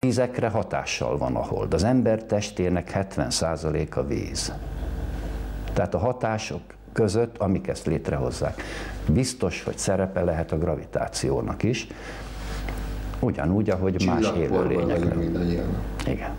vizekre hatással van a hold. Az ember testének 70%-a víz. Tehát a hatások között, amik ezt létrehozzák, biztos, hogy szerepe lehet a gravitációnak is, ugyanúgy, ahogy más élőlényeknek. Igen.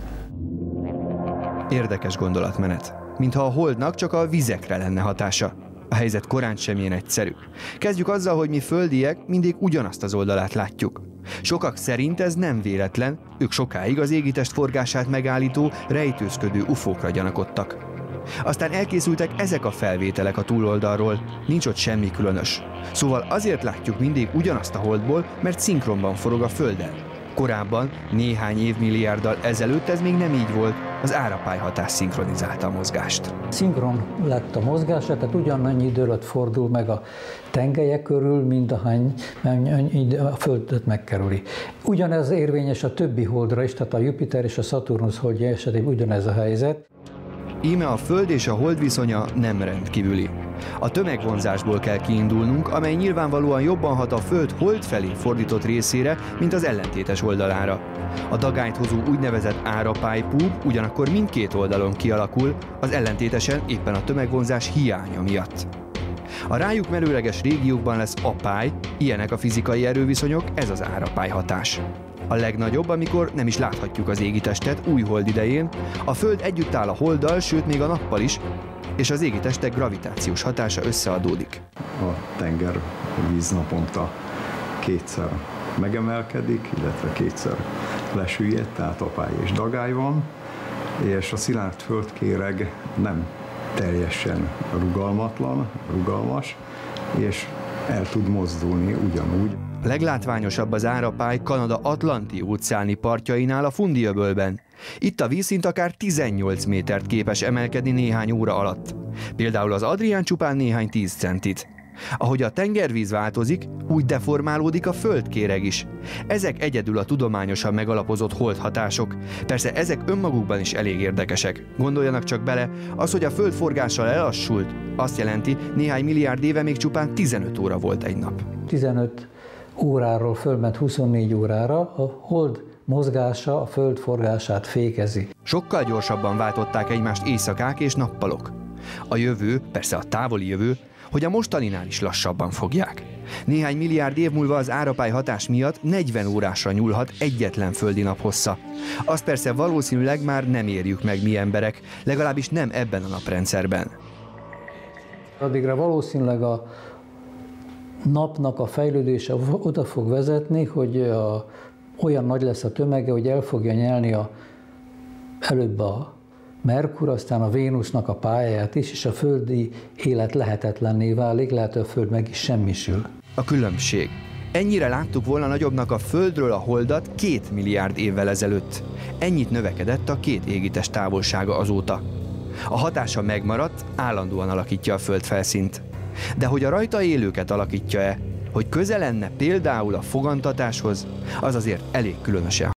Érdekes gondolatmenet. Mintha a holdnak csak a vizekre lenne hatása. A helyzet korán sem ilyen egyszerű. Kezdjük azzal, hogy mi földiek mindig ugyanazt az oldalát látjuk. Sokak szerint ez nem véletlen, ők sokáig az égitest forgását megállító, rejtőzködő ufókra gyanakodtak. Aztán elkészültek ezek a felvételek a túloldalról, nincs ott semmi különös. Szóval azért látjuk mindig ugyanazt a holdból, mert szinkronban forog a Földdel. Korábban, néhány évmilliárddal ezelőtt ez még nem így volt, az árapályhatás szinkronizálta a mozgást. Szinkron lett a mozgás, tehát ugyanannyi idő alatt fordul meg a tengelye körül, mint ahány a Földet megkerüli. Ugyanez érvényes a többi holdra is, tehát a Jupiter és a Szaturnusz holdja esetében ugyanez a helyzet. Íme a Föld és a Hold viszonya nem rendkívüli. A tömegvonzásból kell kiindulnunk, amely nyilvánvalóan jobban hat a Föld hold felé fordított részére, mint az ellentétes oldalára. A dagályt hozó úgynevezett árapálypúb ugyanakkor mindkét oldalon kialakul, az ellentétesen éppen a tömegvonzás hiánya miatt. A rájuk merőleges régiókban lesz apály, ilyenek a fizikai erőviszonyok, ez az árapályhatás. A legnagyobb, amikor nem is láthatjuk az égitestet új hold idején, a Föld együtt áll a holddal, sőt még a nappal is, és az égitestek gravitációs hatása összeadódik. A tengervíz naponta kétszer megemelkedik, illetve kétszer lesüllyed, tehát apály és dagály van, és a szilárd földkéreg nem teljesen rugalmas, és el tud mozdulni ugyanúgy. A leglátványosabb az árapály Kanada Atlanti-óceáni partjainál a Fundi-öbölben. Itt a vízszint akár 18 métert képes emelkedni néhány óra alatt. Például az Adrián csupán néhány 10 centit. Ahogy a tengervíz változik, úgy deformálódik a földkéreg is. Ezek egyedül a tudományosan megalapozott holdhatások. Persze ezek önmagukban is elég érdekesek. Gondoljanak csak bele, az, hogy a Föld forgással elassult, azt jelenti, néhány milliárd éve még csupán 15 óra volt egy nap. 15 óráról fölment 24 órára, a hold mozgása a Föld forgását fékezi. Sokkal gyorsabban váltották egymást éjszakák és nappalok. A jövő, persze a távoli jövő, hogy a mostaninál is lassabban fogják. Néhány milliárd év múlva az árapály hatás miatt 40 órásra nyúlhat egyetlen földi nap hossza. Azt persze valószínűleg már nem érjük meg mi emberek, legalábbis nem ebben a naprendszerben. Addigra valószínűleg a napnak a fejlődése oda fog vezetni, hogy olyan nagy lesz a tömege, hogy el fogja nyelni előbb a Merkur, aztán a Vénusznak a pályáját is, és a földi élet lehetetlenné válik, lehet, hogy a Föld meg is semmisül. A különbség. Ennyire láttuk volna nagyobbnak a Földről a Holdat 2 milliárd évvel ezelőtt. Ennyit növekedett a két égitest távolsága azóta. A hatása megmaradt, állandóan alakítja a Föld felszínt. De hogy a rajta élőket alakítja-e, hogy közel lenne például a fogantatáshoz, az azért elég különösen